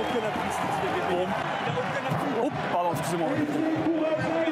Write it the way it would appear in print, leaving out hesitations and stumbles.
aucun appui, Steve. Il a aucun appui. Oh, pardon, excusez-moi.